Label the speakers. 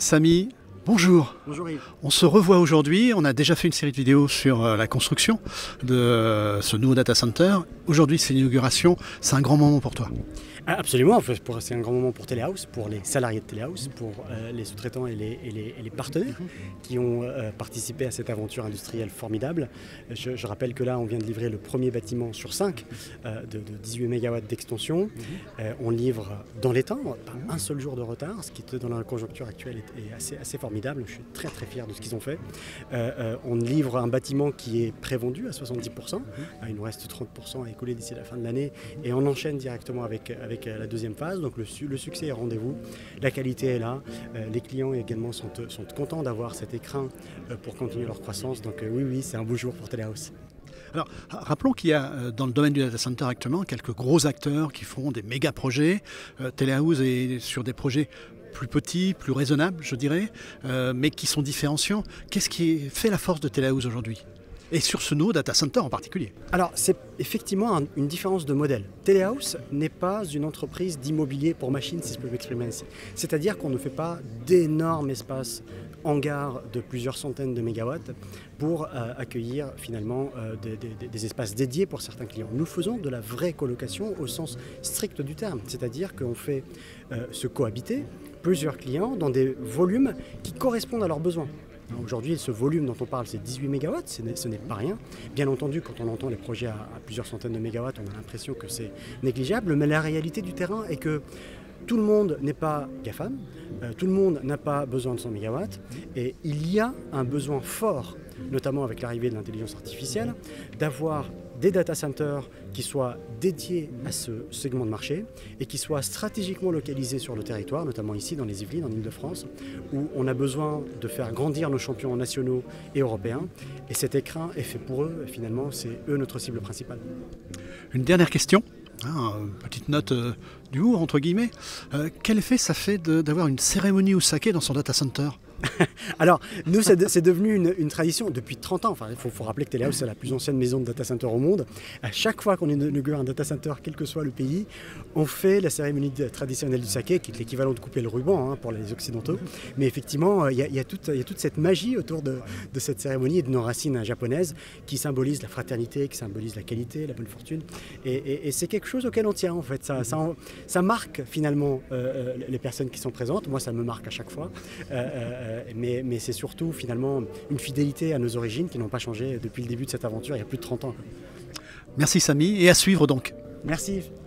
Speaker 1: Samy, bonjour.
Speaker 2: Bonjour Yves.
Speaker 1: On se revoit aujourd'hui, on a déjà fait une série de vidéos sur la construction de ce nouveau data center. Aujourd'hui c'est l'inauguration, c'est un grand moment pour toi.
Speaker 2: Absolument, c'est un grand moment pour Telehouse, pour les salariés de Telehouse, pour les sous-traitants et les partenaires qui ont participé à cette aventure industrielle formidable. Je rappelle que là on vient de livrer le premier bâtiment sur 5 de 18 MW d'extension. On livre dans les temps, pas un seul jour de retard, ce qui dans la conjoncture actuelle est assez formidable. Je suis très fier de ce qu'ils ont fait. On livre un bâtiment qui est prévendu à 70%. Il nous reste 30% à écouler d'ici la fin de l'année et on enchaîne directement avec la deuxième phase. Donc le succès est au rendez-vous, la qualité est là, les clients également sont contents d'avoir cet écrin pour continuer leur croissance. Donc oui, c'est un beau jour pour Telehouse.
Speaker 1: Alors, rappelons qu'il y a dans le domaine du data center actuellement quelques gros acteurs qui font des méga projets. Telehouse est sur des projets plus petits, plus raisonnables, je dirais, mais qui sont différenciants. Qu'est-ce qui fait la force de Telehouse aujourd'hui ? Et sur ce nouveau data center en particulier.
Speaker 2: Alors, c'est effectivement une différence de modèle. Telehouse n'est pas une entreprise d'immobilier pour machines, si je peux m'exprimer ainsi. C'est-à-dire qu'on ne fait pas d'énormes espaces hangars de plusieurs centaines de mégawatts pour accueillir finalement des espaces dédiés pour certains clients. Nous faisons de la vraie colocation au sens strict du terme. C'est-à-dire qu'on fait se cohabiter plusieurs clients dans des volumes qui correspondent à leurs besoins. Aujourd'hui, ce volume dont on parle, c'est 18 MW, ce n'est pas rien. Bien entendu, quand on entend les projets à plusieurs centaines de mégawatts, on a l'impression que c'est négligeable, mais la réalité du terrain est que tout le monde n'est pas GAFAM, tout le monde n'a pas besoin de 100 MW, et il y a un besoin fort, notamment avec l'arrivée de l'intelligence artificielle, d'avoir des data centers qui soient dédiés à ce segment de marché et qui soient stratégiquement localisés sur le territoire, notamment ici dans les Yvelines, en Ile-de-France, où on a besoin de faire grandir nos champions nationaux et européens. Et cet écrin est fait pour eux, finalement, c'est eux notre cible principale.
Speaker 1: Une dernière question, petite note d'humour entre guillemets. Quel effet ça fait d'avoir une cérémonie au saké dans son data center ?
Speaker 2: Alors, nous, c'est devenu une tradition depuis 30 ans. Enfin, il faut rappeler que Telehouse, c'est la plus ancienne maison de data center au monde. À chaque fois qu'on inaugure un data center, quel que soit le pays, on fait la cérémonie traditionnelle du saké, qui est l'équivalent de couper le ruban pour les Occidentaux. Mais effectivement, il y a toute cette magie autour de cette cérémonie et de nos racines japonaises qui symbolisent la fraternité, qui symbolisent la qualité, la bonne fortune. Et c'est quelque chose auquel on tient, en fait. Ça marque finalement les personnes qui sont présentes. Moi, ça me marque à chaque fois. Mais c'est surtout finalement une fidélité à nos origines qui n'ont pas changé depuis le début de cette aventure il y a plus de 30 ans.
Speaker 1: Merci Samy, et à suivre donc.
Speaker 2: Merci Yves.